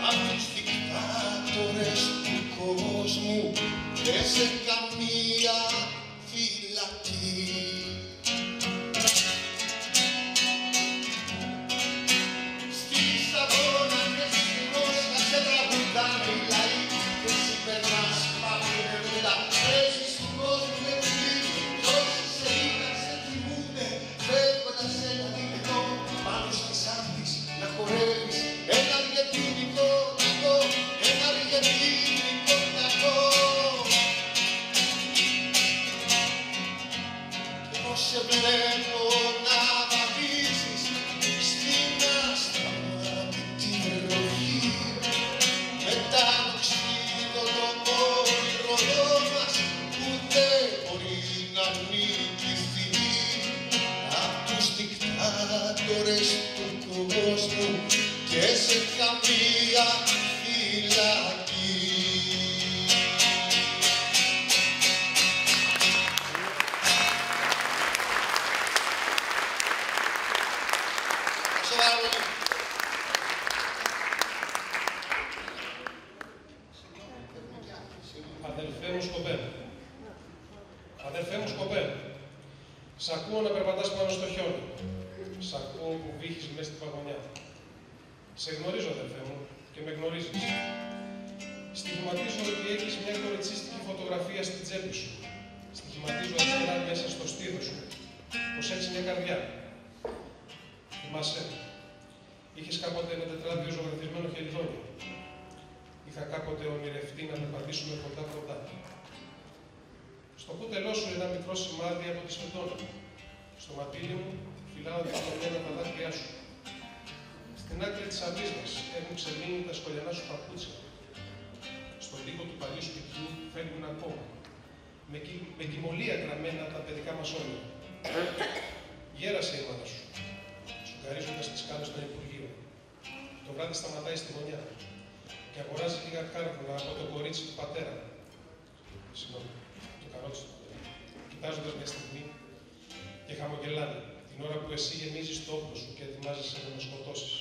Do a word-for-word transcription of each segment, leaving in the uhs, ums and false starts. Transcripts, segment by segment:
απ' τους δικτάτορες του κόσμου και σε καμία φυλακή. Στις αγώνα και στη Μόσχα σε τραγουδάνε οι λαοί και εσύ περνάς παύλε μετά. Παίζεις του κόσμου με πουλί κι όσοι σε είδαν σε θυμούνται φεύγοντας ένα δικό πάνω στις άντις να χορεύεις ένα αργεντίνικο ταγκό, ένα αργεντίνικο ταγκό. Και εγώ σε βλέπω να βαδίζεις στην ασταμάτητη ροχή με τα οξύδωτο όνειρο μας που δεν μπορεί να νικηθεί απ' τους δικτάτορες του κόσμου και σε καμία φυλακή. Αδελφέ μου Σκοπέλ, αδελφέ μου Σκοπέλ, σ' ακούω να περπατάς πάνω στο χιόνι, σ' ακούω που βύχεις μες στην παγωνιά. Σε γνωρίζω, αδελφέ μου, και με γνωρίζεις. Στοιχηματίζω ότι έχεις μια κοριτσίστικη φωτογραφία στην τσέπη σου. Στοιχηματίζω αριστερά μέσα στο στήθο σου, πως έχεις μια καρδιά. Θυμάσαι, είχες κάποτε ένα τετράδιο ζωγραφισμένο χελιδόνι. Είχα κάποτε ονειρευτεί να περπατήσουμε κοντά-κοντά. Στο κούτελό σου ένα μικρό σημάδι από τη σφεντόνα. Στο ματίλι μου φυλάω διπλωμένα τα δάκρυά σου. Στην άκρη της αυλής μας έχουν ξεμείνει τα σκολιανά σου παπούτσια. Στον τοίχο του παλιού σπιτιού φεύγουν ακόμα. Με, κυ... με κοιμωλία γραμμένα τα παιδικά μας όνειρα. Γέρασε η μάνα σου, σουγκαρίζοντας τις σκάλες των Υπουργείων. Το βράδυ σταματάει στη γωνιά και αγοράζει λίγα κάρβουνα από το κορίτσι του πατέρα. Συγγνώμη, το καρότσι του πατέρα. Κοιτάζοντας μια στιγμή και χαμογελάνε την ώρα που εσύ γεμίζεις το όπλο σου και ετοιμάζεσαι να με σκοτώσεις.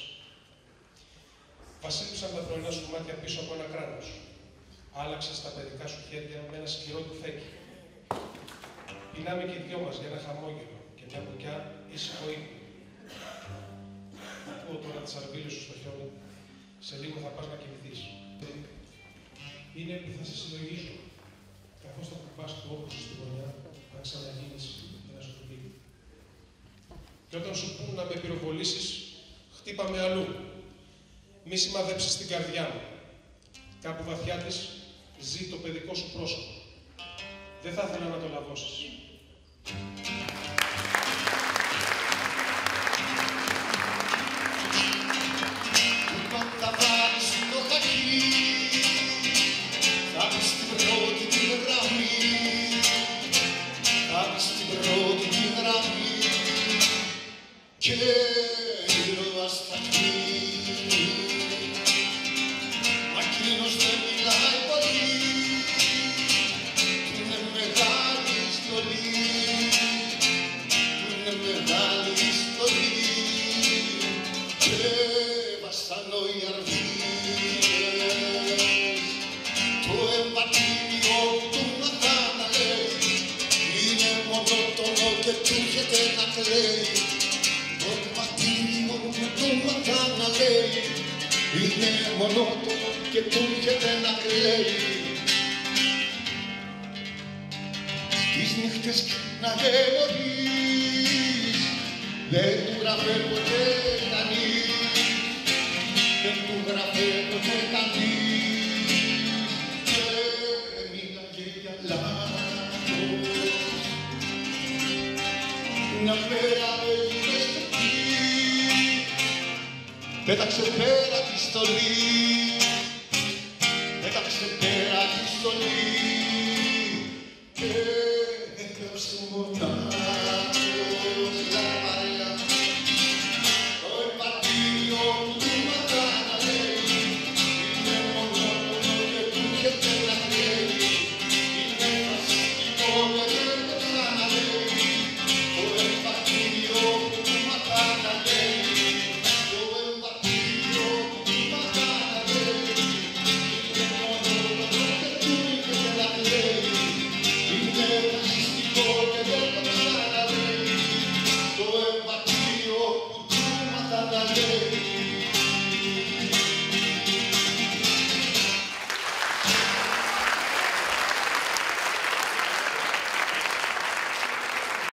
Βασίλεψαν τα πρωινά σου μάτια πίσω από ένα κράνος. Άλλαξες τα παιδικά σου χέρια με ένα σκληρό τουφέκι. Πεινάμε και οι δυο μας για ένα χαμόγελο και μια μπουκιά ήσυχο ύπνο. Ακούω τώρα τις αρβίλες σου στο χιόνι. Σε λίγο θα πας να κοιμηθείς. Είναι που θα σε συλλογίζω, καθώς θα κουμπάς το όπλο σου στη γωνιά, να ξαναγίνεις ένα σκουπίδι. Και όταν σου πούν να με πυροβολήσεις, χτύπα με αλλού. Μη σημαδέψεις την καρδιά μου. Κάπου βαθιά της ζει το παιδικό σου πρόσωπο. Δεν θα ήθελα να το λαβώσεις. Θα βάλεις το χακί, θα μπεις στην πρώτη τη γραμμή, θα μπεις στην πρώτη τη γραμμή και ήρωας θα γίνει. Μα εκείνος δεν μιλάει πολύ, του είναι μεγάλη στολή, του είναι μεγάλη στολή και βασανώ οι αρβίλες. Το εμβατήριο του μαθά να λέει, είναι μονότονο και του έρχεται να κλαίει. Το εμβατήριο του μαθά να λέει, είναι μονότονο και του έρχεται να κλαίει. Τις νύχτες να νωρίς, δεν του γράφε ποτέ κανείς, δεν του γράφε ποτέ κανείς και μίλαγε για λάθος. Μια μέρα έγινε στροφή, πέταξε πέρα τη στολή